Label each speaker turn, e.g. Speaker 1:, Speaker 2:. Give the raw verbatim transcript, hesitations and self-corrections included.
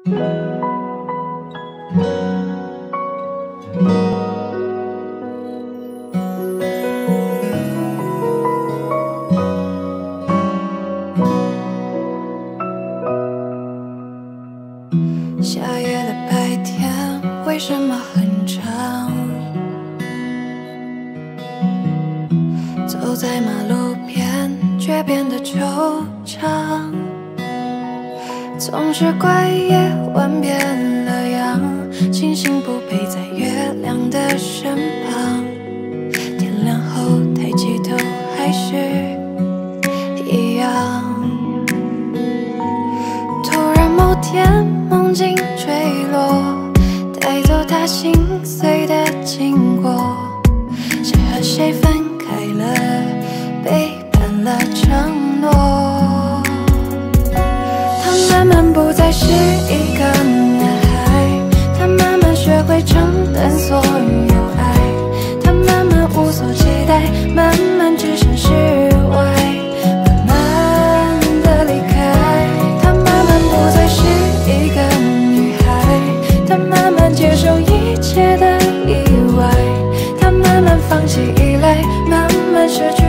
Speaker 1: 下雨的白天为什么很长？走在马路边却变得惆怅，总是怪夜晚变了样，星星不陪在月亮的身旁，天亮后抬起头还是一样。突然某天梦境坠落，带走他心碎的经过，谁和谁分开了，背叛了承诺。他慢慢不再是一个男孩，他慢慢学会承担所有爱，他慢慢无所期待，慢慢置身事外，慢慢的离开。他慢慢不再是一个女孩，他慢慢接受一切的意外，他慢慢放弃依赖，慢慢失去